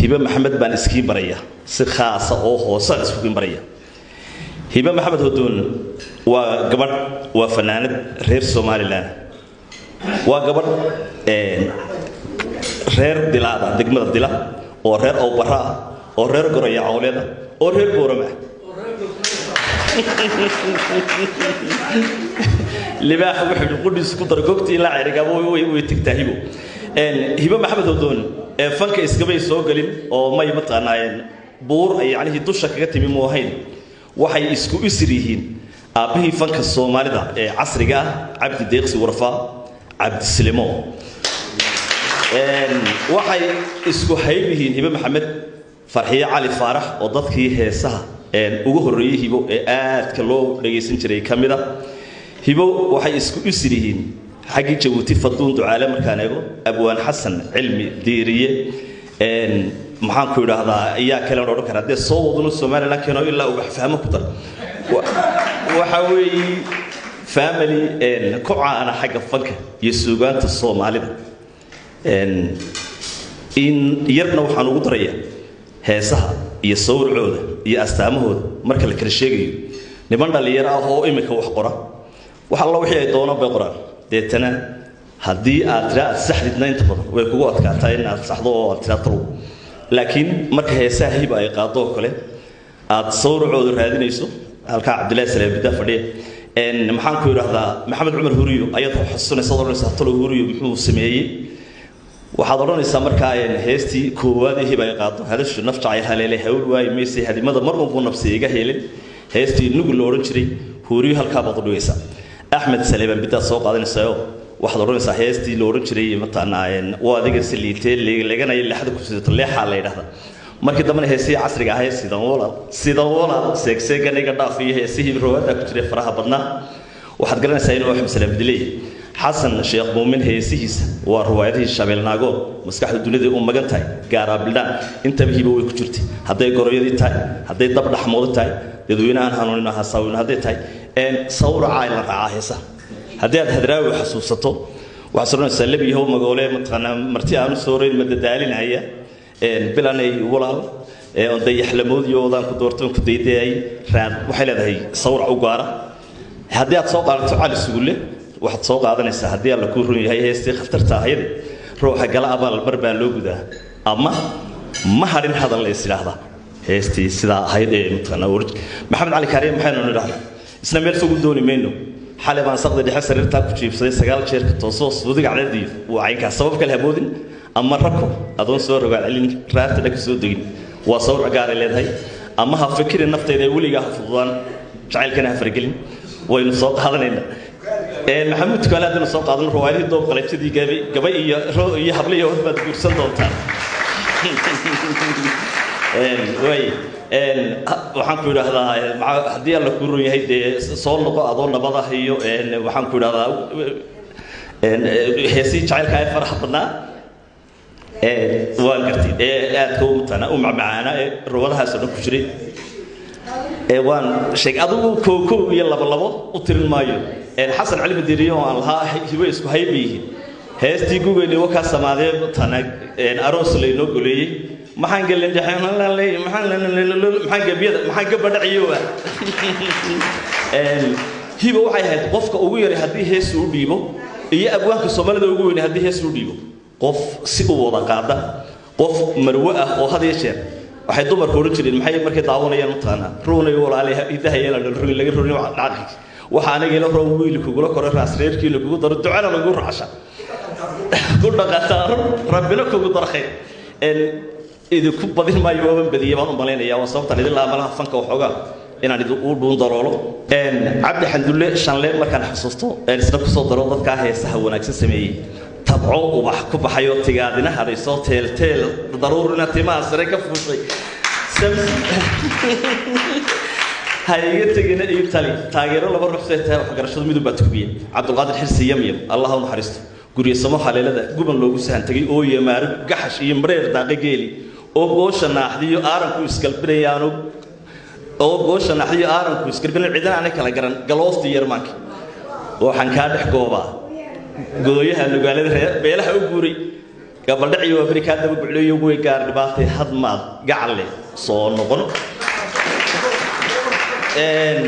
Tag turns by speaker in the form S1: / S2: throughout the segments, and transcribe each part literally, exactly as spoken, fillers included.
S1: هبة محمد بان اسكي بريا si khaas ah oo hoose isku baraya Hiba Maxamed Hodoon waa gabadh waa fanaanad reer Soomaaliland waa gabadh ee reer Dilaada degmada Dila oo reer Awbara oo reer Goraya Cawleeda oo reer Boorama libaax wuxuu qudis ku dargogtii la ciriga way way tigtaahibo een Hiba Maxamed Hodoon ee fanka iskabay soo galin oo may matanaayeen buur ay yani dusha kaga timi moohayn waxay isku isrihiin aabihii fanka Soomaalida ee casriga Cabdi Deeqsi Warfa Cabdi Silimo een waxay isku haybihiin Hiba Maxamed Farxiye Cali Faarax oo dadkii heesaha een ugu horeeyay Hibo ee aad ka loo dhageysan jiray kamida Hibo waxay isku isrihiin xaqi Jabuuti Faduun Ducaale markaan eego Abwaan Xasan Cilmi Diiriye een maxaan ku yiraahdaa ayaa kale oo oran kara de soo wadno Soomaaliland keeno ilaa uu fahmo ku dar waxa weey family een ku caana xagga fanka iyo suugaanta Soomaalida een in yarna waxaan ugu darayaa heesaha iyo sawircooda iyo astaamahooda marka la kala sheegayo niman dhalinyaro ah oo imika wax qora waxa la wixii ay doonaan bay qoraan deetana hadii aad raad saxdidna inta badan way kugu adkaataa in aad saxdo oo tiraatro laakiin marka heesaha Hiba ay qaado kale aad sawircooda raadinayso halka Cabdilaahi Salaabida fadhiya een maxaan ku yiraahdaa Maxamed Cumar Huriyo ayad xusuunaysaa oranaysaa talo Huriyo muxuu sameeyay waxaad oranaysaa marka ay heestii koowaad Hiba ay qaado hadashu nafta ay haleelay hawl waay meesay hadimada marba uu nafsiga helin heestii nugu loo oran jiray Huriyo halka baad dhigaysaa Ahmed Salaabida bida soo qaadanaysaa waxaad oranaysaa heestii loo oran jiray matanaayeen waa adiga saliitay leeganay lixda ku sidoo leexa la yiraahdo markii dambe heesii casriga ah sida wala sida wala seegseegan iga dhaafiyo heesii roobada ku jiray faraha badna waxaad garanaysaa inuu Ahmed Salaabida leeyahay Xasan Sheekh Muumin heesihiisa waa riwaayadii Shabeelnaago maskaxda dunida uu magan tahay gaara bildaan inta Hiba way ku jirtay haday goroyadii tahay haday dab dhaxmood tahay dadweynahan hanuunina hasaawin haday tahay een sawir caayl raaca heesa hadii aad hadraawi xasuusato waxa soronaysaa labiyo magaalo matqana marti aanu soo reey madadaalinaya een bilanay walaal ee oo dayaxlamood iyo wadaan ku doortan ku deedeeyay raad waxay leedahay sawir u gaara hadii aad soo qaadato cali suule waxaad soo qaadanaysaa hadii alla ku run yahay heestii khatarta ahayd ruuxa gala abaal barbaan loo gudaa ama ma harin hadal la isiraahda heestii sida ahayd ee matqana Maxamed Cali Kareem maxaynu niraahdaa isna meel fog dooni meeno xalay baan saqdi dhexe sariirta ku jiibsaday sagaal jeer ka toosoo suudiga caleedii waa ay ka sabab kale haboodin ama rako adoon soo rogaal cilin raarta ka soo degin waa sawir gaar ah leedahay ama ha fikirin nafteeda weliga fududaan jacaylkana ha fargelin waynu soo qaadanayna ee Maxamed kale hadana soo qaadan riwaayadii doob qalajadii gabay gabay iyo iyo habliyo baad guursan doontaa een way een waxaan ku yiraahdaa hadii alla ku run yahay de soo noqo adoon nabada iyo een waxaan ku yiraahdaa een heesi jacaylka ay farax badnaa ee waa gartay ee aad ku mutana u macmaana ee ruwadaha soo ku jiray ee waan sheeg adigu kooko iyo laba labo u tirin maayo ee Xasan Cali Diiriyo aan lahaa Hiba isku haybiyi heestii gugeeyay waka samaadee tana een aroos leeyno goleeyay maxaan galin dhaxan la leey maxaan maxaan gabiyada maxaan gabadhaciyo een Hiba waxay ahayd qofka ugu yar hadii hees uu dhiibo iyo abwaanka Soomaalida ugu weyn hadii hees uu dhiibo qof si uu wada qaada qof marwo ah oo had yeeshee waxay dumar ku oran jireen maxay markay daawanayaan mutaana ruunay walaalaha idaha yeela dhulka laga ruuyo dhaqi waxa anaga ila roo wiil kugu la koro raas reerkii lagu daro ducana lagu raasha ku dhaqataa rabbina kugu darxay een idinku badin maayo waan badiyay baan u maleynaya waa sababta idin la malaha fanka waxooga inaan idin u dhuun daroolo een Cabdi Xandulle shanle markaan xasuusto een isla ku soo daro dadka heesaha wanaagsan sameeyay tabco wax ku baxayo tigaadina harayso teel teel daruurina timaa sare ka fuushay hay'ad tegina iyo tali taageero laba ruux seetay wax garashada midba tukbiye Cabdulqaadir Xirsi Yamyam Allahu naxariisto guriga samo xaleelada guban loogu sahan tagay oo yeemaar gaxash iyo mareer daaqeeli oo goosha naaxdiyo aaranku iskalbinayaan oo goosha naaxdiyo aaranku iskalbinayaan ciidan aan kala garan galoosta Yarmaanka waxaan ka dhex goobaa gooyaha magaalada beelaha u guuray قبل دعي وأمريكا دم بعلوي وقوي قارن باطي هضمات قعلة صون نقول إن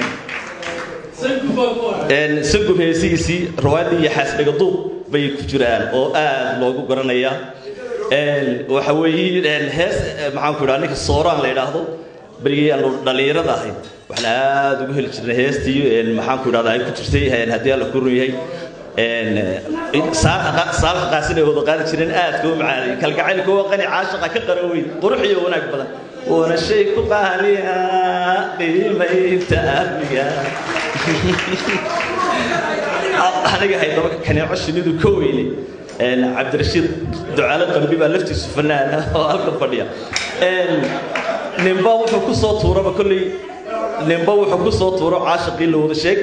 S1: إن سقف هسيسي روادي حسب قطو بيكجران أو آد لوجو قرنيا إن وحوي إن هس معهم كلانك الصورة اللي راحوا بري أنو دليرة ذاهي وإحنا دقول هالشيء هستي إن معهم كلنا ذاهي كتشتي هاي هدية لكورني هاي إن صار صار قاسين هو ضغط شرين آد كوم عالي كالقعيل كوا قني عاشق كقروي قرحي هناك بلا وانا الشيء قاليها قيمة تأبيا أنا جاي طبعا كان يعش ندو كويلي إن عبد الرشيد دعاء قلبي بلفتي سفنانا وألقى فديا إن نباو حكوا صوت ورا بكل نباو حكوا صوت ورا عاشقين له هذا الشيء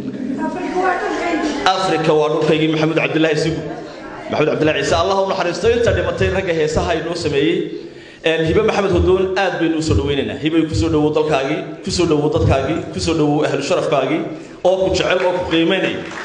S1: أفريقيا وأروح كي محمد عبد الله يسوق محمد عبد الله عيسى الله ونحرسته ينتهي متين رجع هي سهاي نوسمي هبة محمد هدون آد بين وسلويننا هبة يكسر وضل كاجي كسر وضل كاجي كسر أهل الشرف كاجي أو كشعب أو قيماني